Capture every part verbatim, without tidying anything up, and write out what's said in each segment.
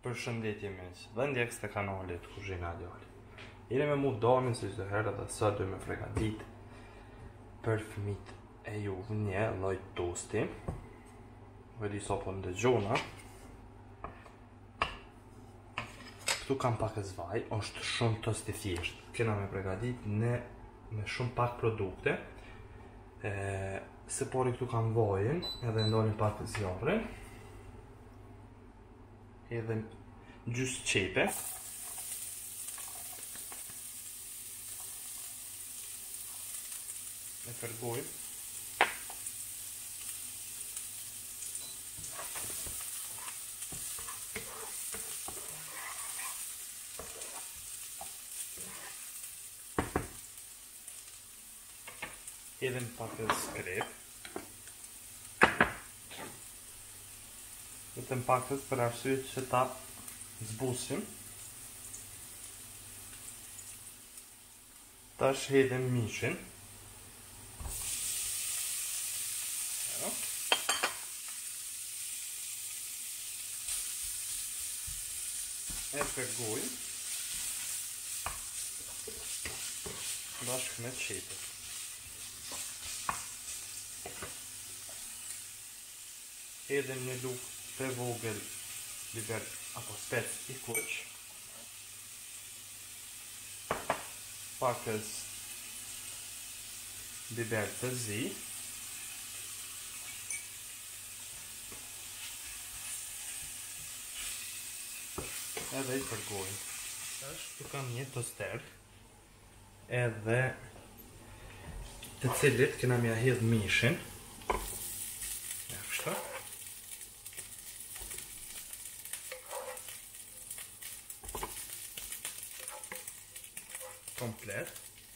Përshëndetje miq, dhe ndjekës të kanalit Kuzhina Djali. Jeni me mu Dani si çdo herë dhe sot do me fregatit për fëmit e juve një lloj tosti. Vedi sa po ndëgjona. Këtu kam pak e zvaj, është shumë tost i thjesht. Kena me fregatit në me shumë pak produkte. E, se pori këtu kam vojin, edhe ndoni pak zjarrin. Edhe gjysë qepe. E përgoj. Edhe në pak e skrep. Dhe të mpakës për arsye që ta zbusim. Tash hedhim mishin. Ero. E përgojmë bashkë me qepet. Hedhim një lukë të vogël biber apo spec i kuq, pakës biber të zi, edhe i përgojmë. Këtu kam një toster, edhe të cilit kena mja hedh mishin. Ja, kështu. Komplet.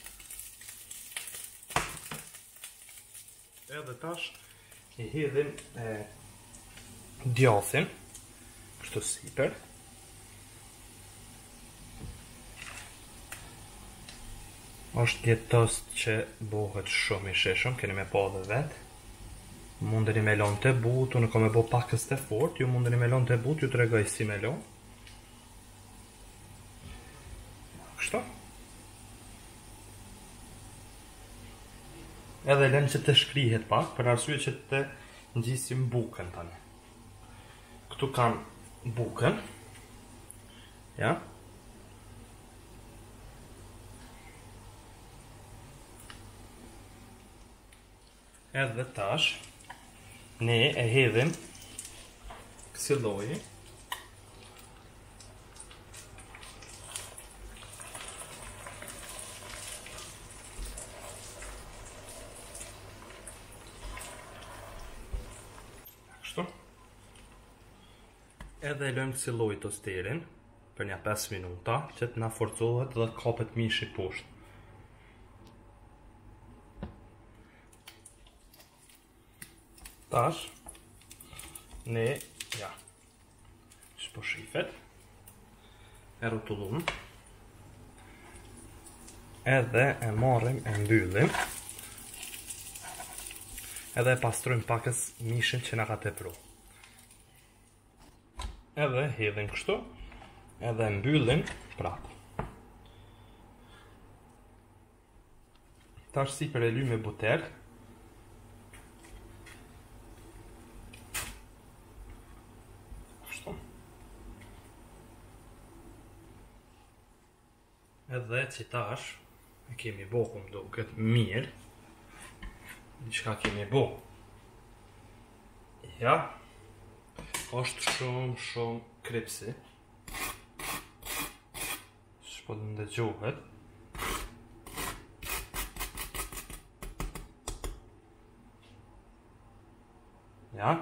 Edhe tash i hedhim e, djathin kështu sipër. Është një tost që bëhet shumë i sheshëm, keni me pa dhe vet. Mundeni me lon të but, unë kam me bo pakës të fort, ju mundeni me lon të but, ju të regoj si me lon. Kështu. Edhe lem që të shkrihet pak, për arsye që të ngjisim bukën tani. Këtu kam bukën. Ja. Edhe tash ne e hedhim kësi lloji. Edhe e lëmë kësi lloj tosterin për një pesë minuta që të na forcohet dhe kapet mishi poshtë. Tash ne ja shposhifet e rrotullum edhe e marrim e mbyllim edhe e pastrojmë pakës mishin që na ka tepruar. Edhe hedhim kështu, edhe mbyllim prapë. Tash sipër e lyj me buter. Kështu. Edhe që tash e kemi bo kum duket mirë. Diçka kemi bo. Ja. Është shumë, shumë kripsi. Shpo të ndëgjohet. Ja.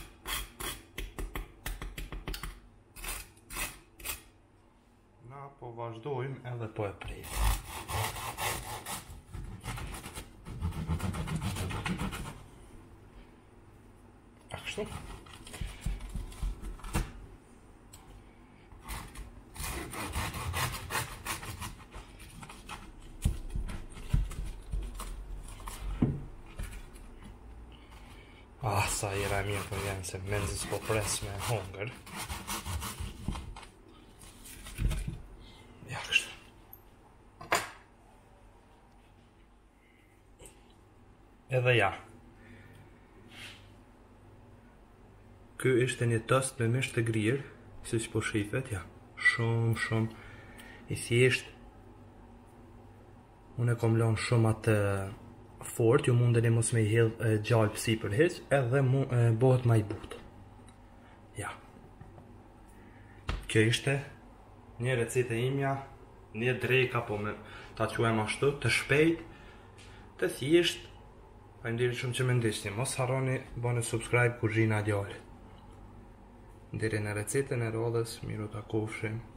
Na po vazhdojmë edhe po e prejmë. A kështu? Ah, sa jera mirë për janë se menzës po pres me hongër. Edhe ja. Ky ishte një tost me mish të grirë, si që po shifet, ja. Shumë, shumë i thjesht. Unë e kom lanë shumë atë fort, ju mundeni mos me i hidh gjallë pësi për hiq, edhe mu, e, bëhet ma i butë. Ja. Kjo ishte një recite imja, një drejka, po me ta quem ashtu, të shpejt, të thjesht. Faleminderit shumë që më ndiqni. Mos harroni bëni subscribe Kuzhina e Djalit. Deri në recetën e radhës, miru ta kofshim.